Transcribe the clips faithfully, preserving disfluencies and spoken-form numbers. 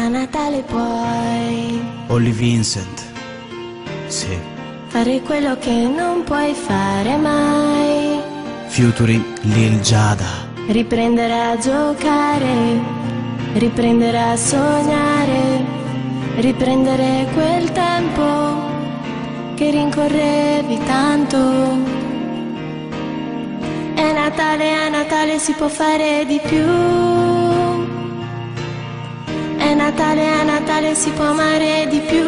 A Natale puoi Holly Vincent. Sì. fare quello che non puoi fare mai. Featuring Lil Giada. Riprendere a giocare, riprendere a sognare, riprendere quel tempo che rincorrevi tanto. È Natale, è Natale, si può fare di più. È Natale, è Natale, si può amare di più.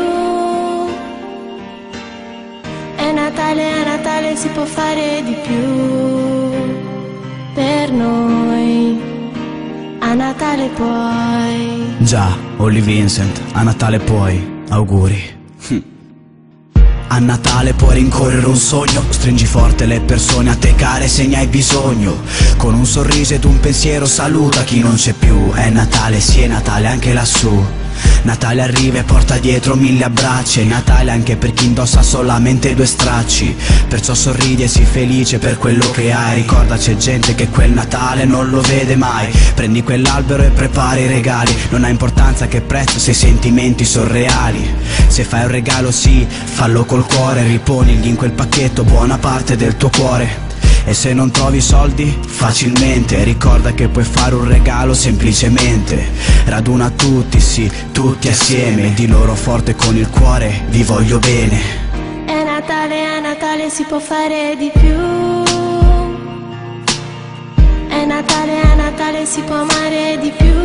È Natale, è Natale, si può fare di più. Per noi, a Natale puoi. Già, Holly Vincent, a Natale puoi. Auguri. A Natale puoi rincorrere un sogno, stringi forte le persone a te care se ne hai bisogno. Con un sorriso ed un pensiero saluta chi non c'è più. È Natale, sì è Natale anche lassù. Natale arriva e porta dietro mille abbracci. È Natale anche per chi indossa solamente due stracci. Perciò sorridi e sii felice per quello che hai. Ricorda c'è gente che quel Natale non lo vede mai. Prendi quell'albero e prepari i regali. Non ha importanza che prezzo se i sentimenti sono reali. Se fai un regalo sì, fallo col cuore. Riponigli in quel pacchetto buona parte del tuo cuore. E se non trovi soldi, facilmente ricorda che puoi fare un regalo semplicemente. Raduna tutti, sì, tutti assieme. Di loro forte con il cuore, vi voglio bene. È Natale, è Natale, si può fare di più. È Natale, è Natale, si può amare di più.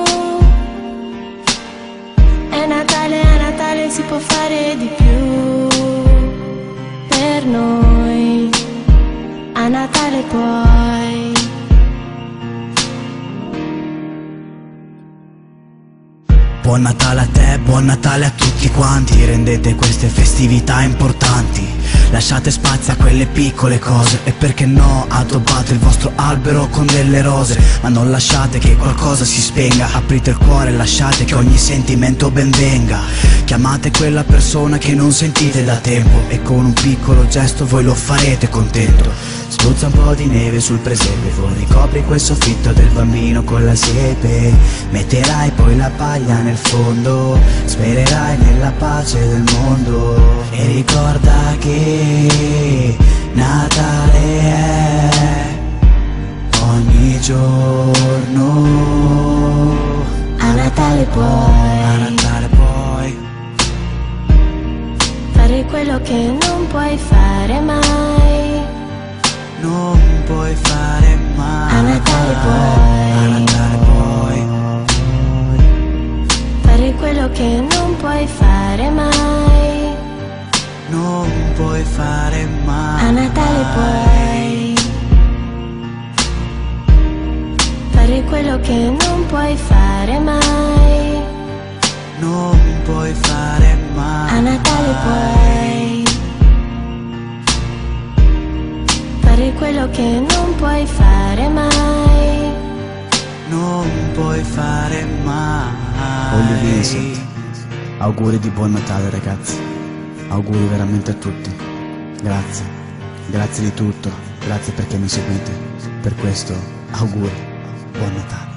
È Natale, è Natale, si può fare di più. Per noi, a Natale puoi. Buon Natale a te, buon Natale a tutti quanti. Rendete queste festività importanti. Lasciate spazio a quelle piccole cose. E perché no, addobbate il vostro albero con delle rose. Ma non lasciate che qualcosa si spenga. Aprite il cuore e lasciate che ogni sentimento ben venga. Chiamate quella persona che non sentite da tempo. E con un piccolo gesto voi lo farete contento. Spruzza un po' di neve sul preservo. Ricopri quel soffitto del bambino con la siepe. Metterai poi la paglia nel fondo. Spererai nella pace del mondo. E ricorda che Natale è ogni giorno. A Natale puoi. A Natale puoi fare quello che non puoi fare mai. Non puoi fare mai. A Natale puoi. A Natale puoi fare quello che non puoi fare mai. Non puoi fare mai. A Natale puoi fare quello che non puoi fare mai. Non puoi fare mai. A Natale puoi fare quello che non puoi fare mai. Non puoi fare mai. Holly Vincent, auguri di buon Natale ragazzi. Auguri veramente a tutti. Grazie, grazie di tutto. Grazie perché mi seguite. Per questo auguri, buon Natale.